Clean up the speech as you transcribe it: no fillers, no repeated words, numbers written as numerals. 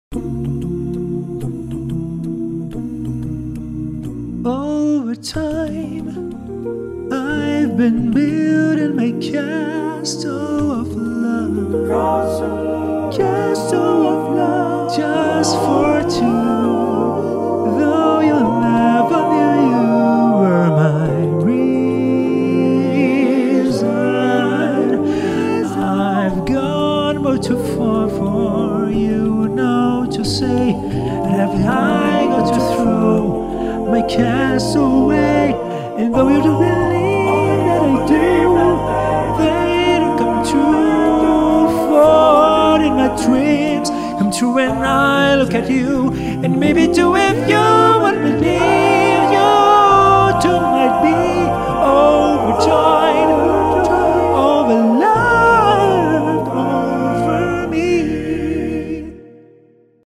Over time, I've been building my castle of love, castle of love, just for two. Though you never knew you were my reason, I've gone but too far for you now to say that have I got to throw my castle away. And though you don't believe that I do, they don't come true. For in my dreams come true when I look at you, and maybe too if you would believe.